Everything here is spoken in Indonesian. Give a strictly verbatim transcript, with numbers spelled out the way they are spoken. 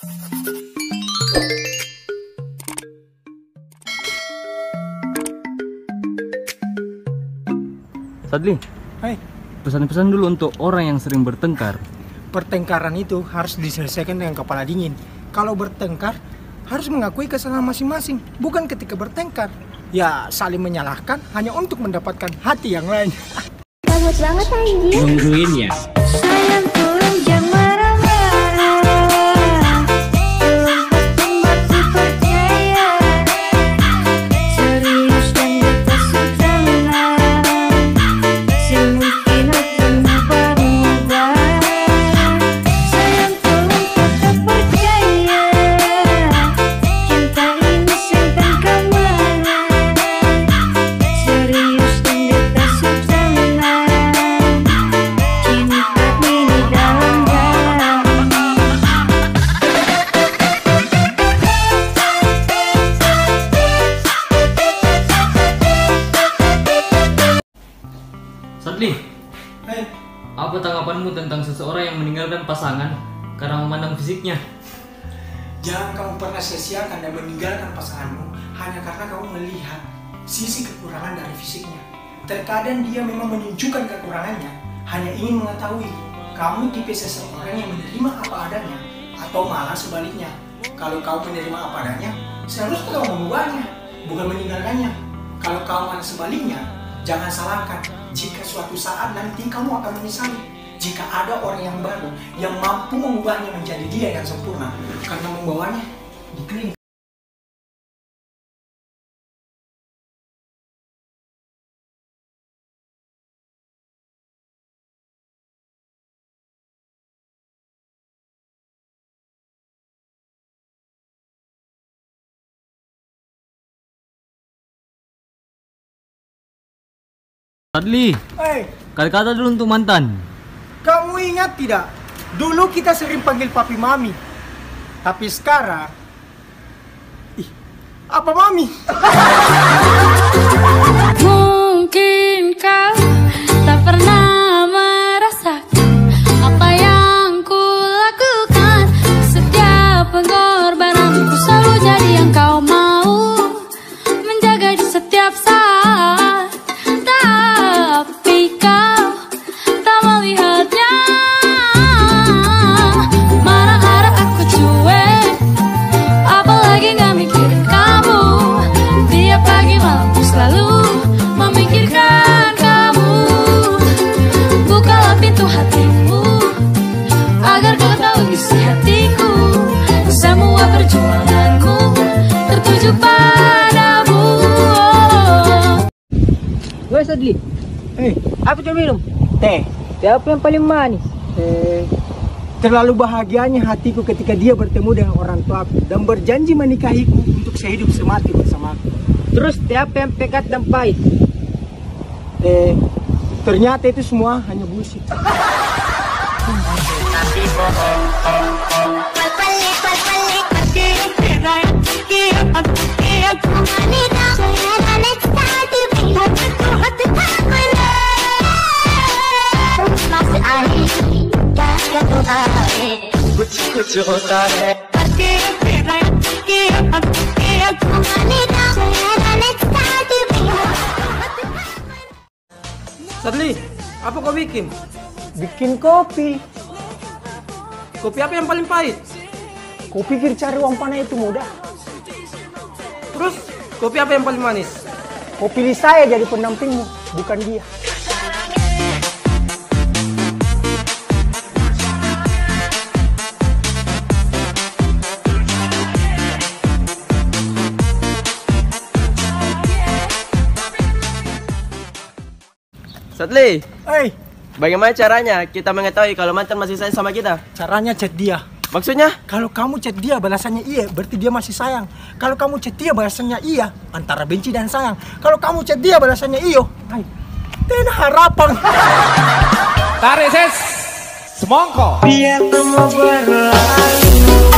Sadli, Hai, pesan-pesan dulu untuk orang yang sering bertengkar. pertengkaran itu harus diselesaikan dengan kepala dingin. Kalau bertengkar, harus mengakui kesalahan masing-masing. Bukan ketika bertengkar, ya saling menyalahkan hanya untuk mendapatkan hati yang lain. Bagus banget anjir. Nungguin ya. Sayang pulang jam marah-marah. Belum pasti percaya. Serius dan kita sudah menang. Semungkin akan berubah. Sayang pulang tetap percaya. Cinta ini simpan kemana. Serius dan kita sudah menang. Cinta ini dalam jalan. Sadli, Hai, apa tanggapanmu tentang seseorang yang meninggalkan pasangan karena memandang fisiknya? jangan kamu pernah sia-siakan dan meninggalkan pasanganmu hanya karena kamu melihat sisi kekurangan dari fisiknya. Terkadang dia memang menunjukkan kekurangannya hanya ingin mengetahui kamu tipe seseorang yang menerima apa adanya atau malah sebaliknya. Kalau kamu menerima apa adanya, seharusnya kamu mengubahnya, bukan meninggalkannya. Kalau kamu malah sebaliknya, jangan salahkan jika suatu saat nanti kamu akan menyesali jika ada orang yang baru yang mampu mengubahnya menjadi dia yang sempurna karena membawanya di klinik. Sadli, Hei, kata-kata dulu untuk mantan. kamu ingat tidak? Dulu kita sering panggil papi mami. Tapi sekarang, ih, apa mami? Mungkin kau tak pernah merasakan apa yang ku lakukan. Setiap pengorbananku selalu jadi yang kau mau, menjaga di setiap saat. Tapi kau tak melihatnya. Marah-marah aku cuek, apalagi gak mikirin kamu. Tiap pagi malam ku selalu memikirkan kamu. Bukalah pintu hatimu agar kau tahu isi hatiku. Semua perjuanganku tertuju padamu. Woi Sadli, Hei, apa tuh minum? teh. Teh apa yang paling manis? Eh, terlalu bahagianya hatiku ketika dia bertemu dengan orang tuaku dan berjanji menikahiku untuk sehidup semati bersamaku. Terus teh apa yang pekat dan pahit? Eh, ternyata itu semua hanya bullshit. Sadli, apa kau bikin? Bikin kopi. Kopi apa yang paling pahit? Kau pikir cari uang panai itu mudah? Terus kopi apa yang paling manis? Kau pilih saya jadi pendampingmu, bukan dia. Sadli, Hei, bagaimana caranya kita mengetahui kalau mantan masih sayang sama kita? caranya chat dia. Maksudnya? Kalau kamu chat dia balasannya iya, berarti dia masih sayang. Kalau kamu chat dia balasannya iya, antara benci dan sayang. Kalau kamu chat dia balasannya iyo, hai, dan harapan. Tarik ses, semongko. Biar semua berlalu.